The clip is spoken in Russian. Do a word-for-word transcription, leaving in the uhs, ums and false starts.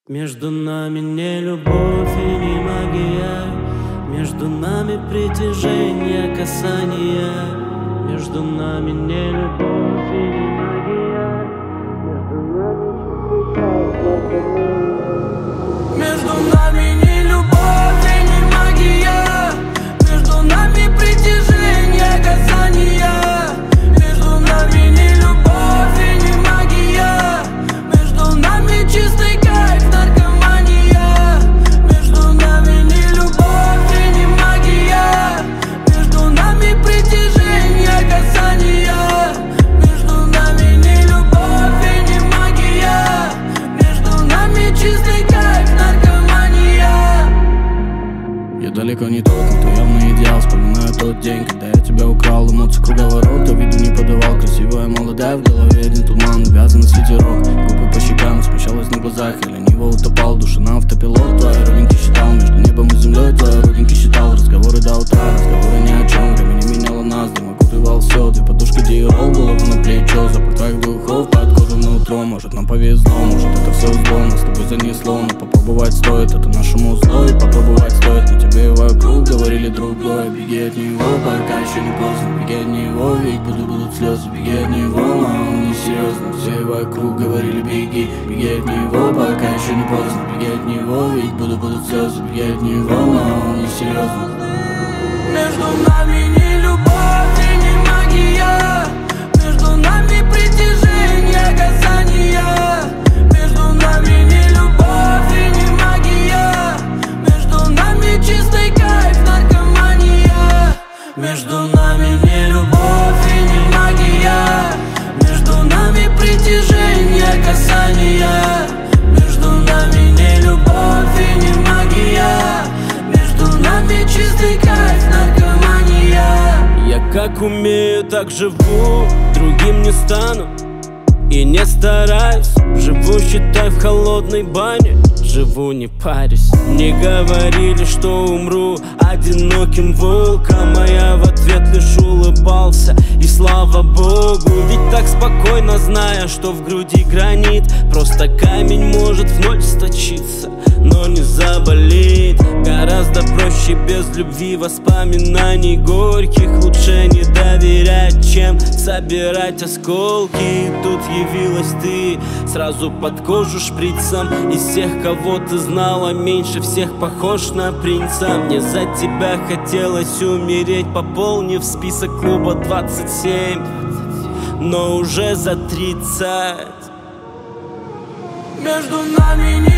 Между нами не любовь и не магия, между нами притяжение, касание. Между нами не любовь и не магия, между нами чистый. Между нами не любовь и не магия, между нами притяжение, касание. Между нами не любовь и не магия, между нами чистый кайф, наркомания. Между нами не любовь и не магия, между нами притяжение, касание. Между нами не любовь и не магия, между нами чистый кайф, наркомания. Я далеко не тот, но ты явно идеал. Вспоминаю тот день, когда я тебя украл. Эмоции круговорота, виду не подавал. Красивая, молодая, в голове один туман. Вязаный ветерок, губы по щекам, смущалась на глазах. Я лениво утопал, душа на автопилот. Твои родинки считал, между небом и землей. Твои родинки считал, разговоры до утра, разговоры ни о чем. Время не меняло нас, дым окутывал все. Две подушки Диол, голову на плечо. Запах твоих духов под кожу на утро. Может нам повезло, может это все зло. Нас с тобой занесло, но попробовать стоит. Это нашему зло и попробовать стоит. Но тебе вокруг говорили другое. Беги от него, пока еще не поздно. Беги от него, ведь будут, будут слезы. Беги от него, а он не серьезно. Все вокруг говорили беги. Беги от него, пока еще не поздно. Беги от него, ведь будут, будут слезы. Беги от него, а он не серьезно. Между нами не любовь и не магия, между нами притяжение, касание. Между нами не любовь и не магия, между нами чистый кайф, наркомания. Между нами не любовь и не магия, между нами притяжение, касание. Между нами не любовь и не магия, между нами чистый кайф, наркомания. Я как умею, так живу, другим не стану и не стараюсь. Живу, считай, в холодной бане, живу, не парюсь. Мне говорили, что умру одиноким волком, а я в ответ лишь улыбался, и слава богу. Ведь так спокойно, зная, что в груди гранит, просто камень может в ночь сточиться, но не заболит. Гораздо проще без любви, воспоминаний горьких. Лучше не доверять, чем собирать осколки. И тут явилась ты, сразу под кожу шприцем. Из всех, кого ты знала, меньше всех похож на принца. Мне за тебя хотелось умереть, пополнив список клуба двадцать семь, но уже за тридцать. Между нами не